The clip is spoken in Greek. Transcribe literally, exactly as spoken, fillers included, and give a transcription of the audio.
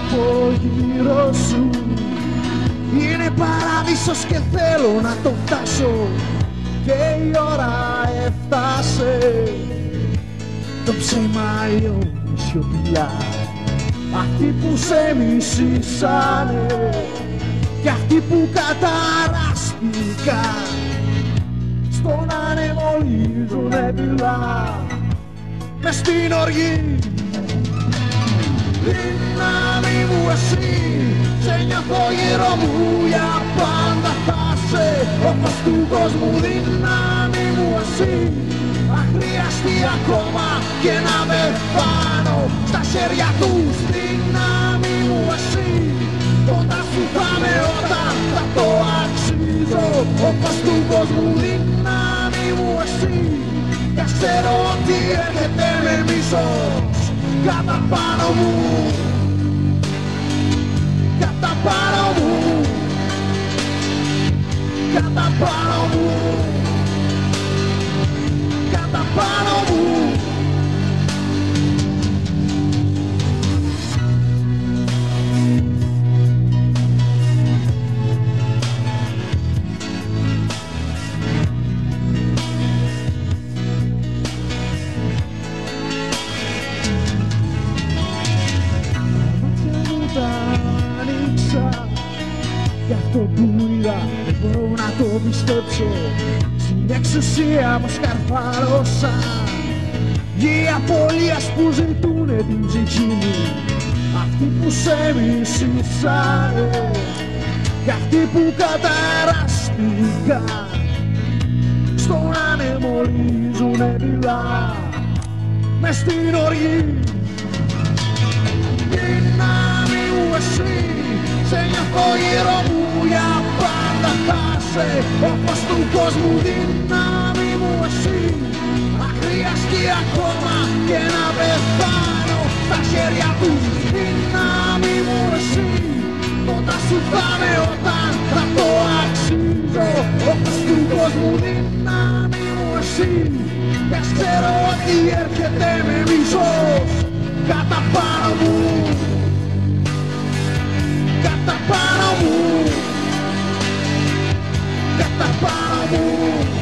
από γύρω σου. Είναι παράδεισος και θέλω να το φτάσω και η ώρα έφτασε. Το ψέμα λιώνει σιωπηλά, αυτοί που σε μισήσανε και αυτοί που καταραστικά στον άνεμο λύζουνε πυλά μες στην οργή. Δύναμη μου εσύ, σε νιώθω γύρω μου, για πάντα θα σε ο φως του κόσμου. Δύναμη μου εσύ, αχρίαστη ακόμα και να με πάνω στα χέρια τους. Δύναμη μου εσύ, κοντά σου θα με όταν θα το αξίζω, ο φως του κόσμου. Δύναμη μου εσύ, και ξέρω ότι έρχεται με μίσος κατά πάνω μου, κατά πάνω μου, κατά πάνω μου, κατά πάνω μου. Γι' αυτό που είδα δεν μπορώ να το πιστέψω. Στην εξουσία μου σκαρφάλωσα οι απώλειες που ζητούνε την ψυχή μου. Αυτοί που σε μισήσανε και αυτοί που καταραστικά στον άνεμο λύζουνε δειλά μες στην οργή. Δύναμη μου εσύ, σε νιώθω γύρω μου, για πάντα θα σε ο φως του κόσμου. Δύναμη μου εσύ, αχρίαστη ακόμα και να πεθάνω στα χέρια του. Δύναμη μου εσύ, κοντά σου θα με όταν θα το αξίζω, ο φως του κόσμου. Δύναμη μου εσύ, και ξέρω ότι έρχεται με μίσος κατά πάνω μου, κατά πάνω μου, κατά πάνω μου.